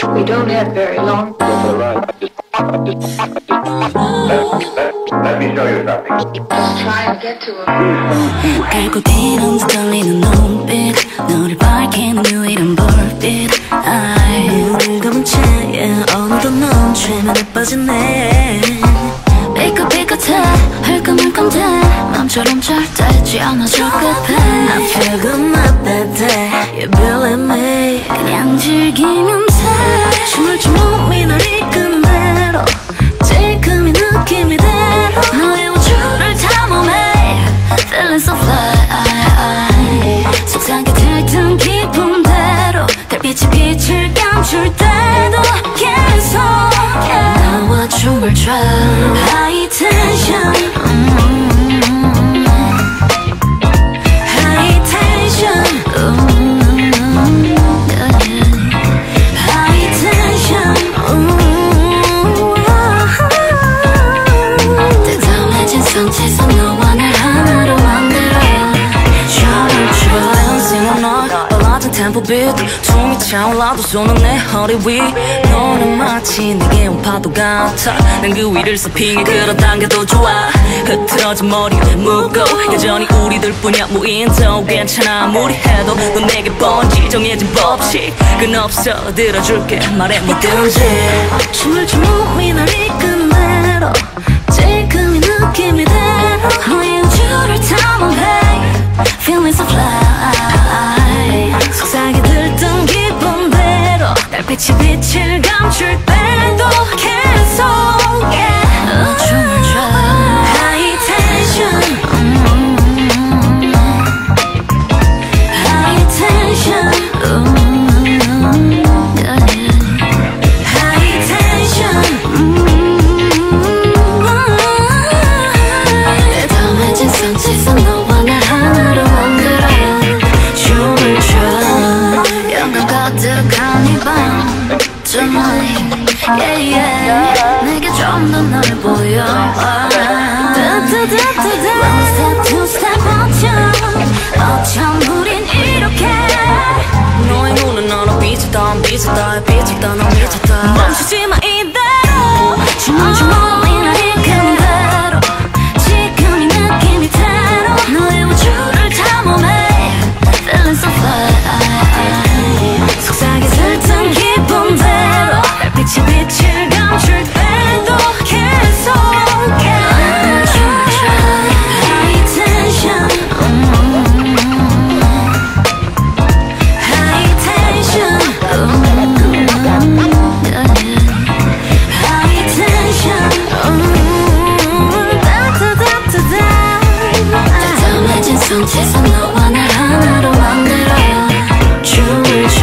We don't have very long. Let me show you something. Try and get to him. 갈고 뒤로 떨리는 눈빛 너를 밝히는 유일한 불빛 우린 검은 채에 어느덧 넌 최면에 빠지네 삐끗삐끗해 흘끔흘끔대 맘처럼 절대지 않아줄 급해 I feel good my bad day You believe me 그냥 즐기면 돼 춤을 춘 몸이 널 이끄는 대로 지금 이 느낌 이대로 너의 우주를 탐험해 Feeling so fly 속삭여 들뜬 기쁨대로 달빛이 빛을 감출 때도 계속 나와 춤을 춰 High tension High tension High tension 뜨거워진 상태에서 너와 날 하나로 만들어 춤을 춰 빨라진 템포 비트 숨이 차올라도 손은 내 허리 위 너는 마치 내게 온 파도 같아 난 그 위를 서핑해 끌어당겨도 좋아 흐트러진 머리에 묻고 여전히 우리들뿐이야 무인도 괜찮아 아무리 해도 넌 내게 번지 정해진 법칙 끝없어 들어줄게 말해 뭐든지 춤을 춘 몸이 날 이끄는 대로 지금 이 느낌 이대로 너의 우주를 탐험해 Feeling so fly 속삭여 들뜬 기쁨대로 달빛이 빛을 감출 때도 계속 춤을 춰 High tension High tension High tension 뜨거워진 상태에서 너와 날 하나로 만들어 춤을 춰 영감 가득한 이 밤 Tonight yeah yeah 내게 좀 더 널 보여 One step two step 어쩜 우린 이렇게 너의 눈은 나로 비쳤다 비쳤다 비쳤다 넌 미쳤다 멈추지 마 이대로 춤을 춘 몸이 날 이끄는 대로 지금 이 느낌 이대로 너의 우주를 탐험해 Feeling so fly 속삭여 들뜬 기쁨대로 달빛이 빛을 감출 때도 계속 High tension High tension High tension 따뜻해진 상태에서 너와 날 하나로 만들어 춤을 춰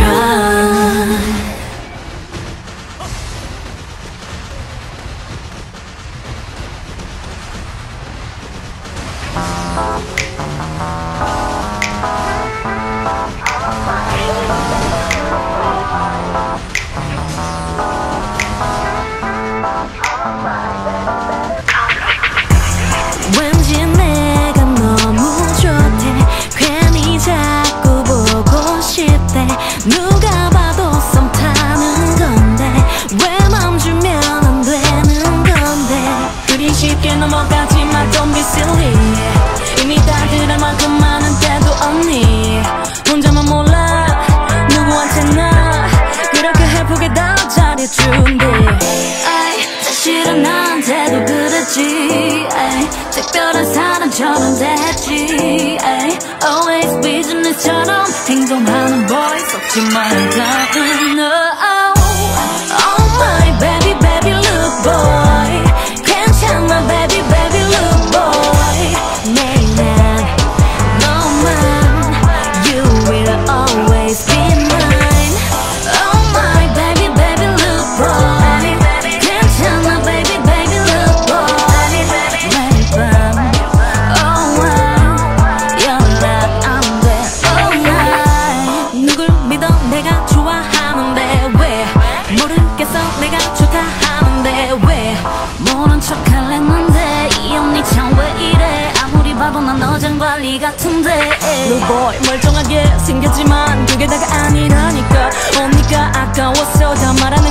왠지 내가 너무 좋대 괜히 자꾸 보고 싶대 누가 봐도 썸 타는 건데 왜 맘 주면 안 되는 건데 그리 쉽게 넘어가지만 don't be silly 이미 다 들을 만큼 많은데도 언니 혼자만 몰라 누구한테나 그렇게 해프게 다 잘해준대 사실은 나한테도 그랬지 특별한 사람처럼 됐지 Always 비즈니스처럼 행동하는 boy 속지 말자는 no Oh my baby baby look boy 괜찮아 baby baby look boy 내일은 너만 You will always be mine Oh my baby baby look boy 괜찮아 baby baby look boy 매일 밤 Oh 연락 안돼 Oh night 누굴 믿어 내가 좋아하는데 왜 모르겠어 내가 좋다 하는데 왜 모른 척할랬는데 이 언니 참 왜 이래 아무리 봐도 난 어장 관리 같은데 Blue boy 멀쩡하게 생겼지만 그게 다가 아니라니까 언니가 아까웠어 다 말한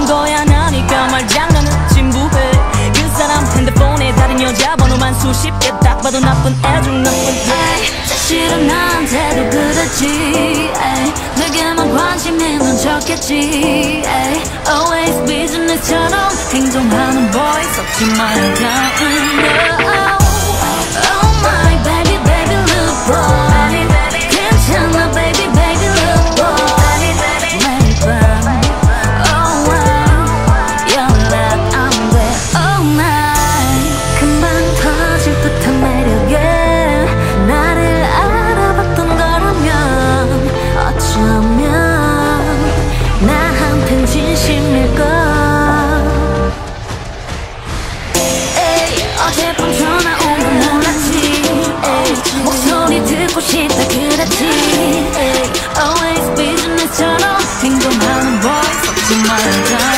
관심에는 적겠지. Always business처럼 행동하는 boy 섞지 마요 down. Oh my baby baby look boy 괜찮아 baby baby look boy 매일 밤 oh wow 연락 안 돼 all night 금방 터질 듯한 매력에 나를 알아봤던 거라면 어쩌면 나한텐 진심일까. 어젯밤 전화 온 건 몰랐지. 목소리 듣고 싶다 그랬지. Always business처럼 행동하는 boy 섞지 말자.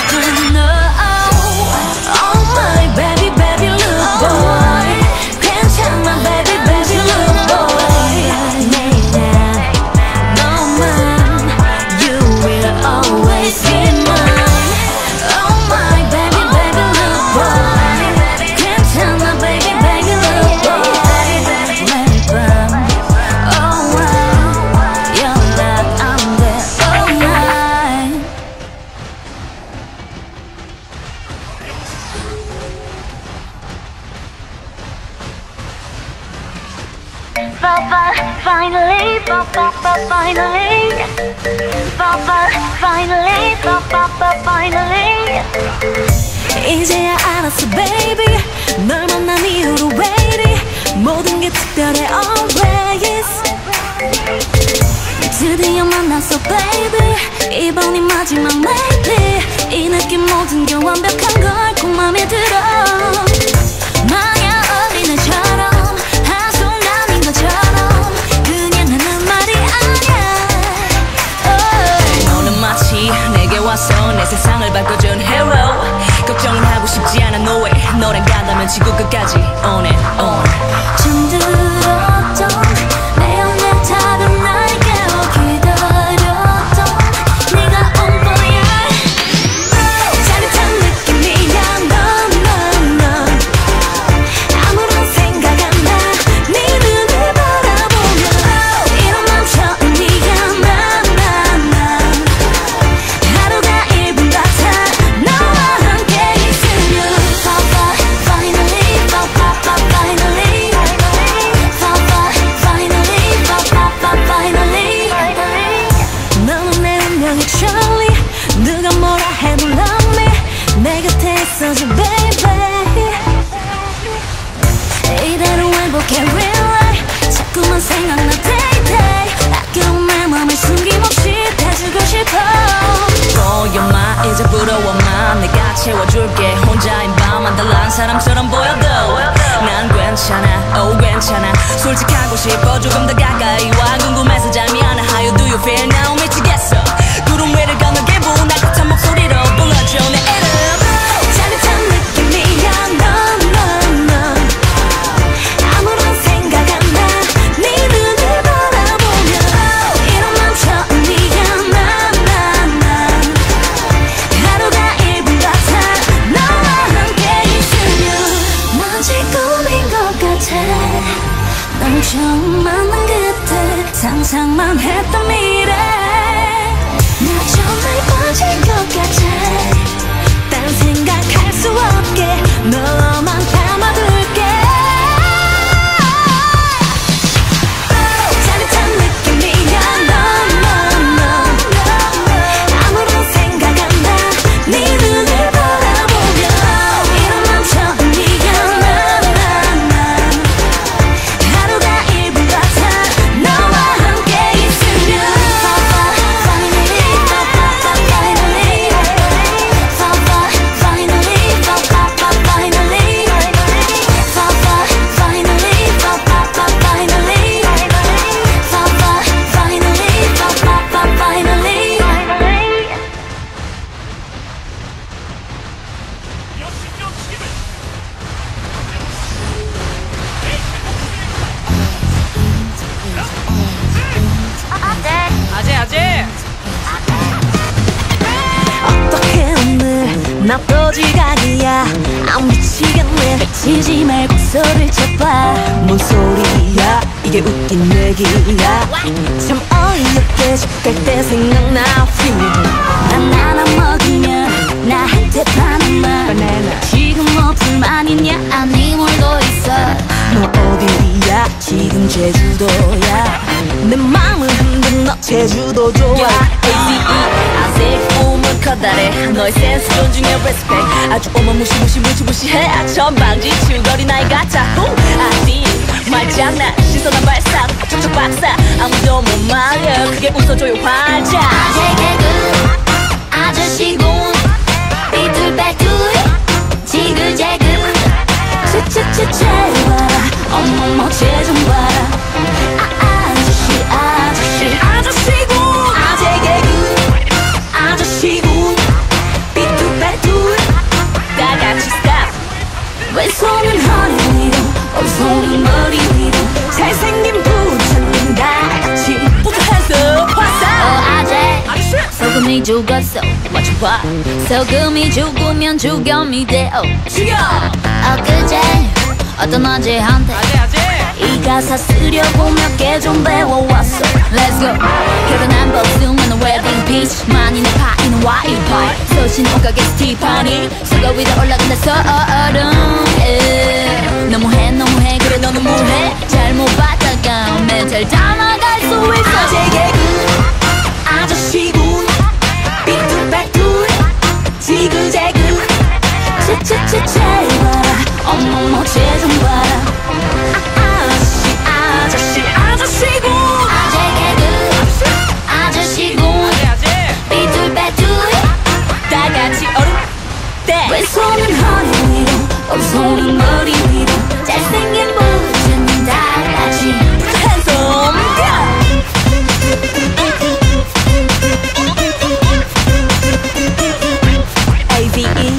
Oh my baby baby look boy 괜찮아 baby baby look boy 내일은 너만 you will always be mine. Oh my baby baby look boy 괜찮아 baby baby look boy 매일 밤 oh wow 연락 안 돼 all night. Finally, finally 이제야 알았어 baby 널 만난 이후로 왜 이리 모든 게 특별해 always. 드디어 만났어 baby 이번이 마지막 maybe 이 느낌 모든 게 완벽한 걸 꼭 맘에 들어. 마냥 어린애처럼 한순간인 것처럼 그냥 하는 말이 아니야. 너는 마치 내게 와서 내 세상을 바꿔준 hero. 걱정은 하고 싶지 않아 no way 너랑 간다면 지구 끝까지 on and on. 잠들었던 내 연애 작은 날 깨워 기다렸던 네가 온 거야. 짜릿한 느낌이야 넌 아무런 생각 안 나 네 눈을 바라보며 이런 맘 처음이야 난 하루가 1분 같아 너와 함께 있으면 finally 너는 내 운명의 Charlie 누가 뭐라 해도 love me 내 곁에 있어줘 baby 이대로 행복해 real life 자꾸만 생각나 day day 아껴온 내 맘을 숨김없이 대주고 싶어. 보여마 이제 부러워마 내가 채워줄게 혼자인 밤 안달난 사람처럼 보여도 난 괜찮아 oh 괜찮아 솔직하고 싶어 조금 더 가까이 와 궁금해서 잘 미안해 how you do you feel now 미치겠어 구름 위를 건너게 부은 날같은 목소리로 불러줘 내 이름. 짜릿한 느낌이야 넌 아무런 생각 안 나 네 눈을 바라보며 이런 맘 처음이야 난 하루가 1분 같아 너와 함께 있으면 마치 꿈인 것 같아. 널 처음 만난 그때 상상만 했던 미래 나 정말 빠진 것 같아. 딴 생각할 수 없게 너만 담아둘게. 짜릿한 느낌이야 넌 아무런 생각 안 나 네 눈을 바라보며 이런 맘 처음이야 난 하루가 1분 같아 너와 함께 있으면 나도 지각이야 안 미치겠네 뱉지 말고 소리를 쳐봐 뭔 소리야 이게 웃긴 얘기야 참 어이없게 죽갈 때 생각나 난 하나 먹으면 나한테 반한말 지금 뭐 불만 있냐 아니 뭘더 있어 너 어디야 지금 제주도야 내 맘을 흔든 너 제주도 좋아 아직 꿈은 커다래 너의 센스 존중해 respect 아주 어마무시무시해 전방지 줄거리 나이 같아 아니 말장난 시선한 발상 척척 박사 아무도 못 말려 크게 웃어줘요 활짝 아재 개그 아저씨군 삐뚤빼뚤 지글재글 채채채채 봐라 어머머 쟤좀 봐라 아저씨군 아재 개그 아저씨군 삐뚤빼뚤 다같이 stop 왼손은 허리 위로 오른손은 머리 위로 잘생긴 부처님 다같이 Put your hands up 아재 소금이 죽었어 맞춰봐 소금이 죽으면 죽염이 돼어 죽여 엊그제 어떤 아재한테 이 가사 쓰려고 몇 개 좀 배워왔어 Let's go 결혼한 복숭아는 웨딩 피치 만인의 파이는 와인 파이 소신 옷가게 스티파니 수거 위로 올라간다 서얼음 너무해 그래 너는 뭐해 잘못 봤다가 멘탈 다 나갈 수 있어 아재 개그 아저씨군 삐뚤빼뚤 지글재글 채채채채 봐라 어머머 쟤 좀 봐라 아저씨군 아재 개그 아저씨군 삐뚤빼뚤 다같이 얼음대 왼손은 허리 위로 오른손은 머리 위로 잘생긴 모든 다같이 Hands up AVE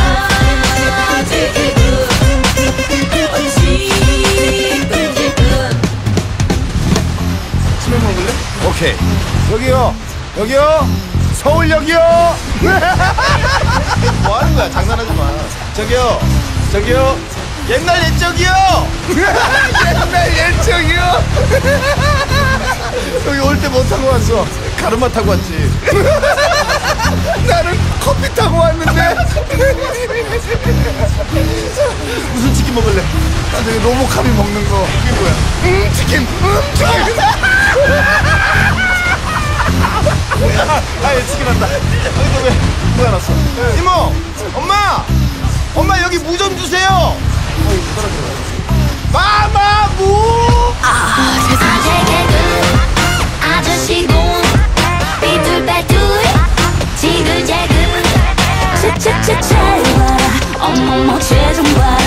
오케이 여기요 서울역이요. 뭐 하는 거야 장난하지 마. 저기요 옛날 옛적이요. 옛날 옛적이요. 여기 올 때 뭐 타고 왔어? 가르마 타고 왔지. 나는 커피 타고 왔는데. 무슨 치킨 먹을래? 나 저기 로보캅이 먹는 거. 이게 뭐야? 치킨. 아예 치킨 한다. 여기도 왜 뭐야 놨어? 이모, 엄마 여기 무 좀 주세요. 마마 무. 아재 개그 아저씨군 삐뚤빼뚤 지글재글 채채채채 봐라 어머머 쟤 좀 봐라